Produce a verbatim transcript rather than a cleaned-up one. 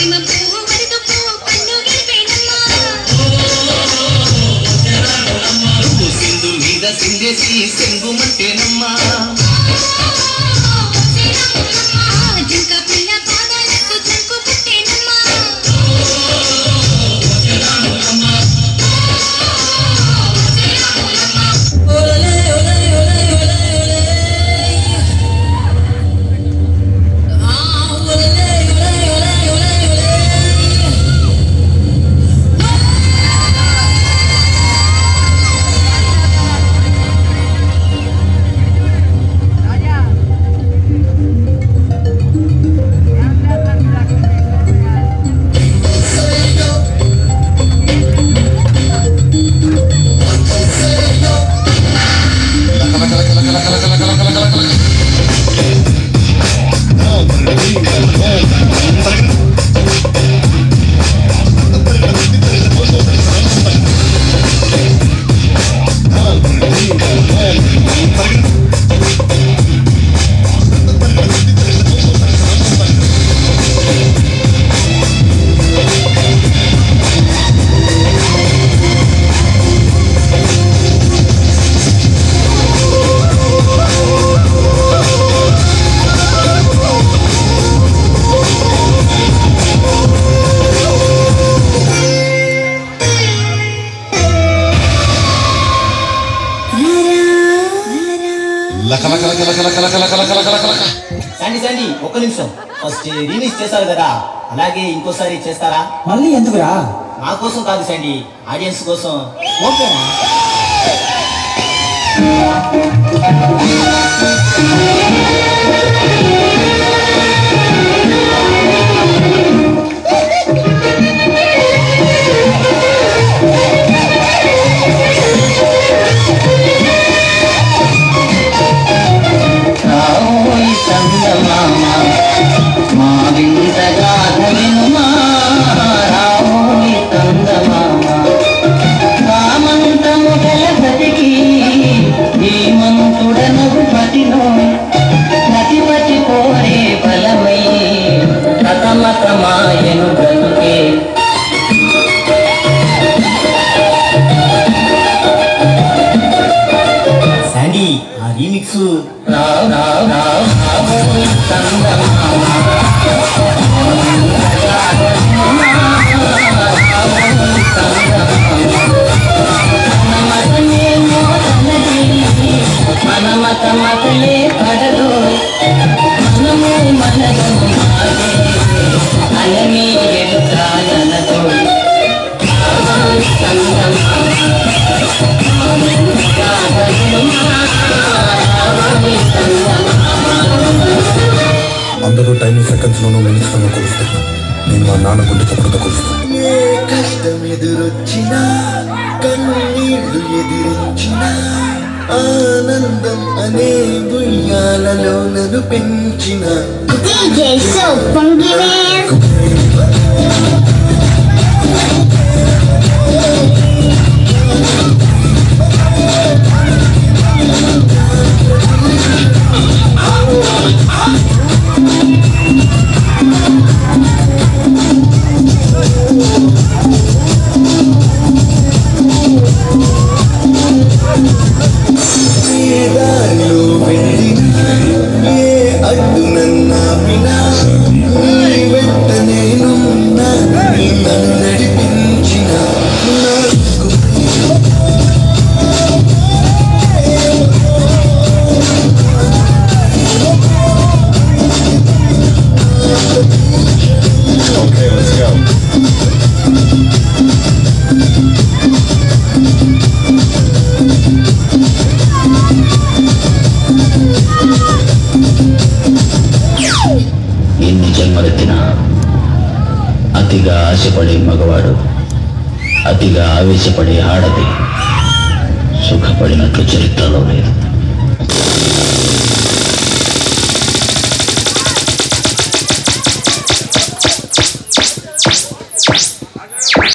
సిందేసి సెంగుమంటేనమ్మా Sandy Sandy ఒక్క నిమిషం first remix చేశారు కదా అలాగే ఇంకోసారి చేస్తారా? మళ్ళీ ఎందుకురా? నా కోసం కాదు శాండీ, ఆడియన్స్ కోసం. ఓకేనా? శాండీ ఆ రీమిక్స్ అందరూ టైం సెకండ్స్ లోనూ మినిట్స్ లోనూ కొలుస్తారు. నేను మా నాన్న గుండె చప్పుడుతో కొలుస్తాను. ఏ కష్టం ఎదురొచ్చినా కన్నీళ్లు ఎదిరించినా ఆనందం అనే ఉయ్యాలలో నన్ను పెంచిన ఎన్ని జన్మలెత్తినా అతిగా ఆశపడే మగవాడు, అతిగా ఆవేశపడే ఆడది సుఖపడినట్లు చరిత్రలో లేదు.